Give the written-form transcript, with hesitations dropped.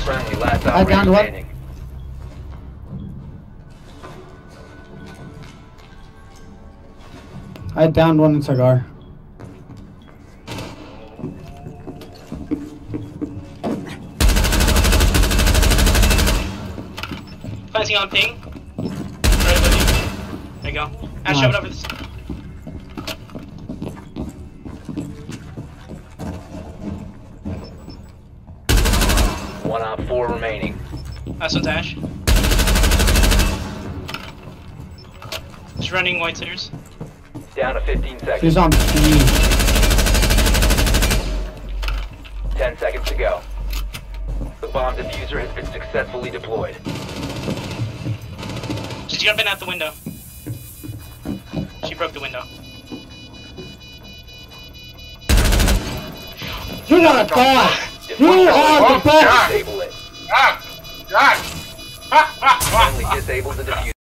Friendly, last I downed operator one. standing. I downed one in cigar. Planting on ping. Right above you. There you go. Ash, shove it over this. One op 4 remaining. Last one's Ash. Just running white stairs. Down to 15 seconds. She's on speed. 10 seconds to go. The bomb diffuser has been successfully deployed. She's jumping out the window. She broke the window. You got a thought! You are the best! Disable it. Friendly disable the diffuser.